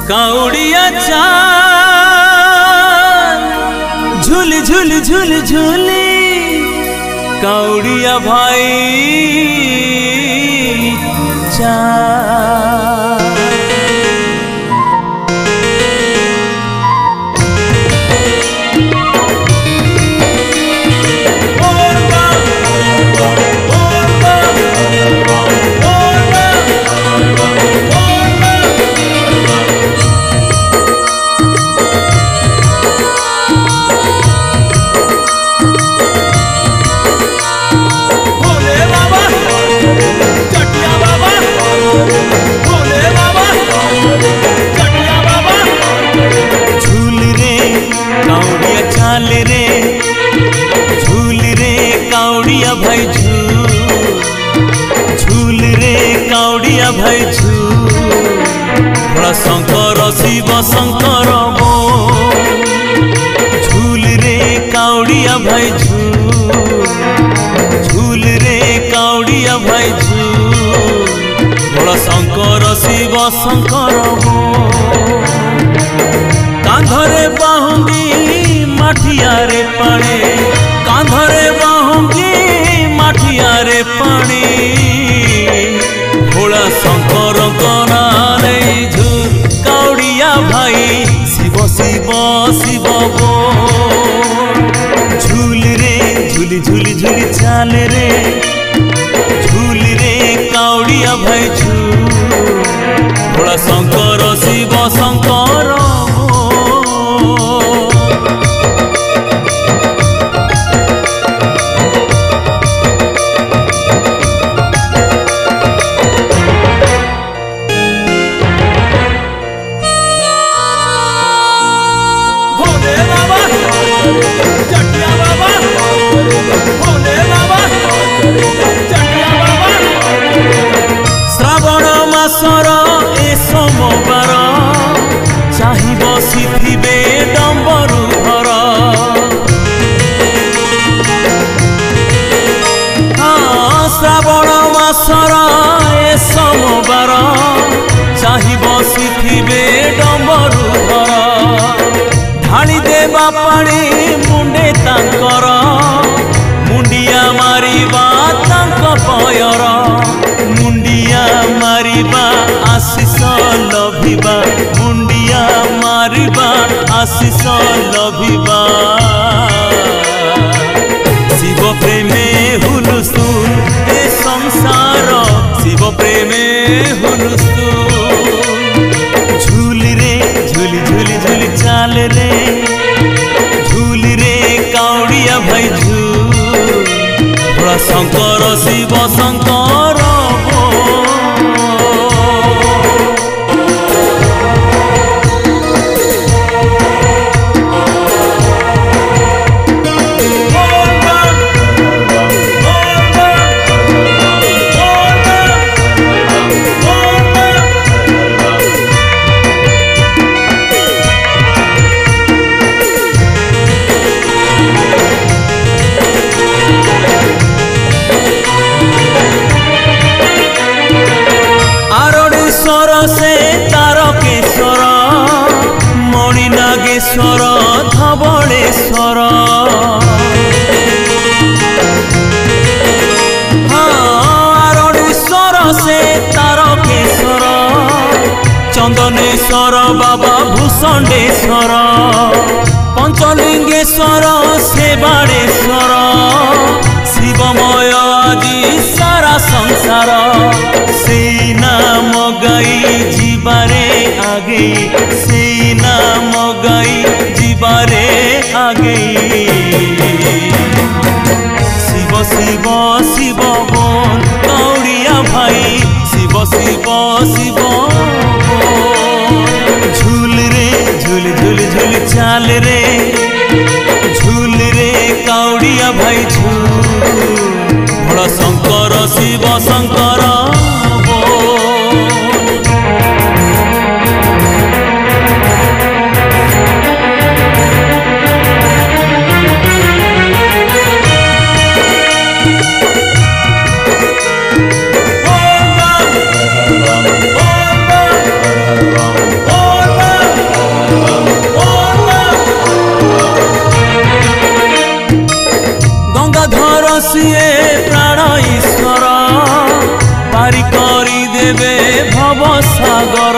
काउड़िया चाल झूली झूली झूली झूली काउड़िया भाई चाल। भाई झूल रे काउड़िया भाई झूल शंकर शिव शंकर झूल रे काउड़िया भाई झूल रे काउड़िया भाई झूल शंकर शिव शंकर कांधरे बाहुंगी माठिया रे पाणे कांधरे बाहुंगी माठिया रे पानी भोला शंकर नारे झूल काउड़िया भाई शिव शिव शिव झूल रे झूली झूली झूली चाल रे झूल रे काउड़िया भाई झूल भोला शंकर शिव शंकर श्रावण मासर ए सोमवार चाहि बसिथिबे डंबरू घर श्रावण मासर ए सोमवार चाहि बसिथिबे डंबरू घर ढाली देवा पानी मुंडे तांकर मुंडिया मारिबा तांक पयर मुंडिया मारिबा आशीष लभिबा मुंडिया मारिबा आशीष लभिबा शिव प्रेमे हुलुस्तुल ए संसार शिव प्रेमे हुलुस्तुल झूल रे झूली झूली झूली चाल रे झूल रे काउड़िया भाई झूल भोला शंकर शिव शंकर से तारकेश्वर मणिनागेश्वर धवलेश्वर आरणेश्वर से तारकेश्वर चंदनेश्वर बाबा भूषणेश्वर पंचलिंगेश्वर सेवाड़ेश्वर शिवमय आदि सारा संसार से नाम गाई जीवारे आगे से नाम गाई जीवारे आगे शिव शिव शिव बोल काउड़िया भाई शिव शिव शिव झूल रे झूल झूल झूल चाल रे झूल रे काउड़िया भाई झूल भोला शंकर शिव शंकर सागर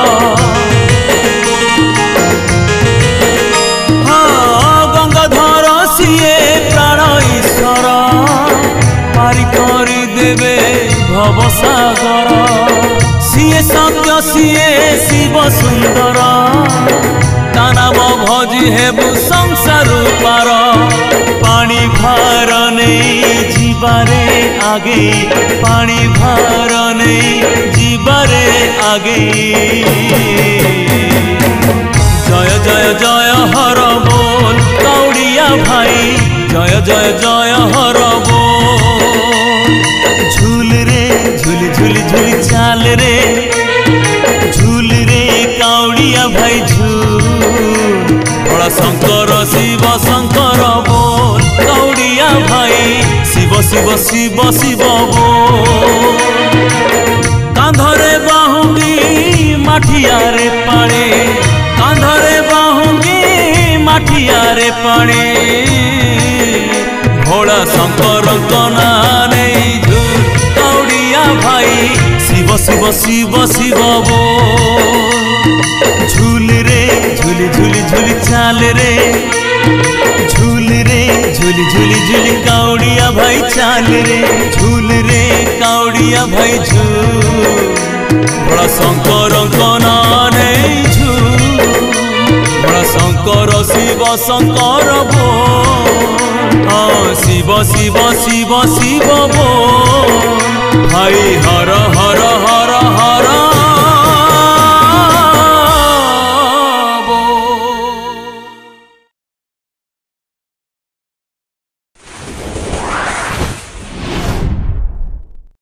हाँ गंगाधर सीए प्राण ईश्वर पारी करी देवे भव सागर सीए सत्य सीए शिव सुंदर ता नाम भजी हेबु संसार पार पानी भार नहीं जीवारे आगे पानी भार नहीं जीवारे आगे जय जय जय हर बोल कौड़िया भाई जय जय जय हर बोल झूल रे झूल झूल झूल चाल रे झूल रे कौड़िया भाई झूल बड़ा शंकर शिव शंकर बोल कौड़िया भाई शिव शिव शिव शिव बोल कांधरे बाहुंगी माठियारे पाणे कांधरे बाहुंगी माठियारे पाणे भोला शंकर कना नहीं झूल कौड़िया भाई शिव शिव शिव शिव बोल झूल रे झूल झूल झूल चाल रे झूल रे झूल झूल झूल कौड़िया भाई चाल रे झूल रे कौड़िया भाई झूल बड़ा शंकर कना नहीं झूल बड़ा शंकर शिव शंकर बोल हाँ शिव शिव शिव शिव बोल भाई